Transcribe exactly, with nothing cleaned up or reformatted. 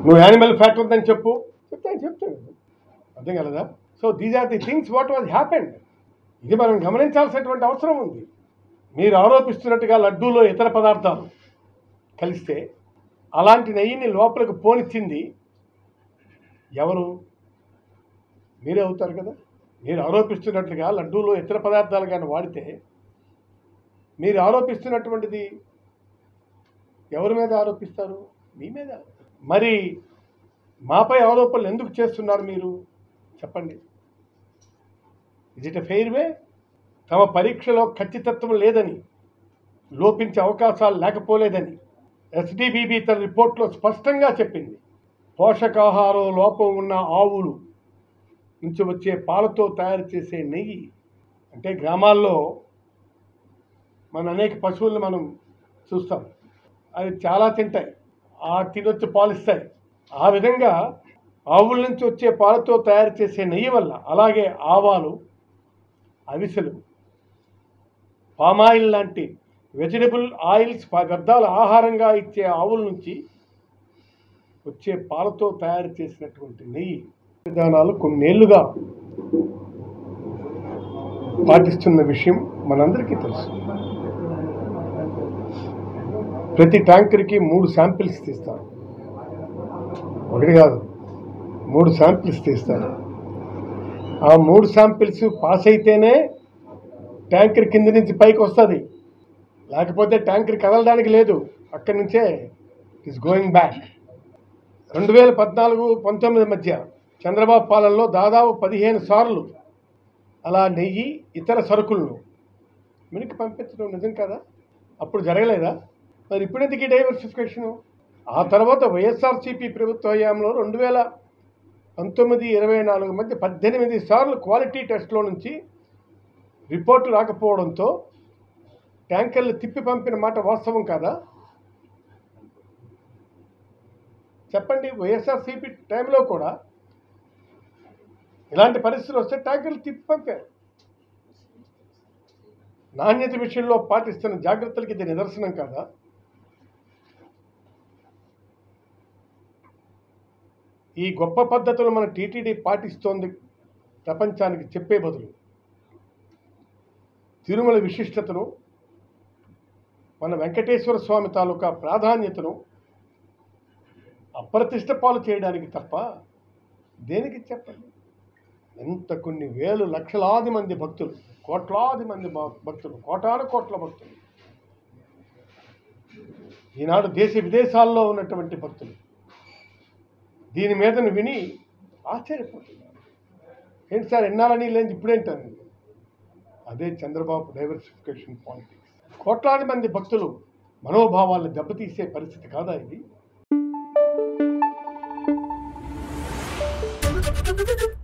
నువ్వు animal fat ఉందని చెప్పు, చెప్తాను చెప్తాను అర్థం కలదా? So these are the things what was happened. ఇది మనం గమనించాల్సినటువంటి అవసరం ఉంది. మీరు ఆరోపిస్తున్నట్టుగా లడ్డూలో ఇతర పదార్థాలు కలిస్తే అలాంటి నెయ్యిని లోపలికి పోనిచ్చింది ఎవరు? మీరే అవుతారు కదా. మీరు ఆరోపిస్తున్నట్లుగా లడ్డూలో ఇతర పదార్థాలు కానీ వాడితే మీరు ఆరోపిస్తున్నటువంటిది ఎవరి మీద ఆరోపిస్తారు? మీ మీద. మరి మాపై ఆరోపణలు ఎందుకు చేస్తున్నారు మీరు చెప్పండి. Is it a fair way? తమ పరీక్షలో ఖచ్చితత్వం లేదని, లోపించే అవకాశాలు లేకపోలేదని ఎస్డిబిబి తన రిపోర్ట్లో స్పష్టంగా చెప్పింది. పోషకాహారం లోపం ఉన్న ఆవులు నుంచి వచ్చే పాలతో తయారు చేసే నెయ్యి, అంటే గ్రామాల్లో మన అనేక పశువులను మనం చూస్తాం, అవి చాలా తింటాయి, ఆ తినొచ్చి పాలిస్తాయి. ఆ విధంగా ఆవుల నుంచి వచ్చే పాలతో తయారు చేసే నెయ్యి వల్ల, అలాగే ఆవాలు, అవిసెలు, పామాయిల్ లాంటి వెజిటబుల్ ఆయిల్స్ వ్యర్థాల ఆహారంగా ఇచ్చే ఆవుల నుంచి వచ్చే పాలతో తయారు చేసినటువంటి నెయ్యి విధానాలు కొన్నేళ్లుగా పాటిస్తున్న విషయం మనందరికీ తెలుసు. ప్రతి ట్యాంకర్కి మూడు శాంపిల్స్ తీస్తారు, ఒకటి కాదు మూడు శాంపిల్స్ తీస్తారు. ఆ మూడు శాంపిల్స్ పాస్ అయితేనే ట్యాంకర్ కింద నుంచి పైకి వస్తుంది, లేకపోతే ట్యాంకర్ కదలడానికి లేదు, అక్కడి నుంచే ఇట్ ఈస్ గోయింగ్ బ్యాక్. రెండు వేల పద్నాలుగు పంతొమ్మిది మధ్య చంద్రబాబు పాలనలో దాదాపు పదిహేను సార్లు అలా నెయ్యి ఇతర సరుకులను వెనక్కి పంపించడం నిజం కదా? అప్పుడు జరగలేదా? మరి ఇప్పుడు ఎందుకు ఈ డైవర్సిఫికేషను? ఆ తర్వాత వైఎస్ఆర్సీపీ ప్రభుత్వ హయాంలో రెండు వేల పంతొమ్మిది ఇరవై నాలుగు మధ్య పద్దెనిమిది సార్లు క్వాలిటీ టెస్ట్లో నుంచి రిపోర్టు రాకపోవడంతో ట్యాంకర్లు తిప్పి పంపిన మాట వాస్తవం కాదా? చెప్పండి. వైఎస్ఆర్సీపీ టైంలో కూడా ఇలాంటి పరిస్థితులు వస్తే ట్యాంకర్లు తిప్పి పంపారు. నాణ్యత విషయంలో పాటిస్తున్న జాగ్రత్తలకి ఇది నిదర్శనం కాదా? ఈ గొప్ప పద్ధతులు మన టీటీడీ పాటిస్తోంది ప్రపంచానికి చెప్పే బదులు తిరుమల విశిష్టతను, మన వెంకటేశ్వర స్వామి తాలూకా ప్రాధాన్యతను అప్రతిష్ట పాలు చేయడానికి తప్ప దేనికి చెప్పండి. ఎంత కొన్ని వేలు లక్షలాది మంది భక్తులు, కోట్లాది మంది భక్తులు, కోటాను కోట్ల భక్తులు, ఈనాడు దేశ విదేశాల్లో ఉన్నటువంటి భక్తులు దీని మీదను విని ఆశ్చర్యపోతున్నారు. ఏంటి సార్ ఎన్నాళ్ళని లేదు ఇప్పుడేంటాను? అదే చంద్రబాబు డైవర్సిఫికేషన్ పాలిటిక్స్. కోట్లాది మంది భక్తులు మనోభావాలను దెబ్బతీసే పరిస్థితి కాదా ఇది?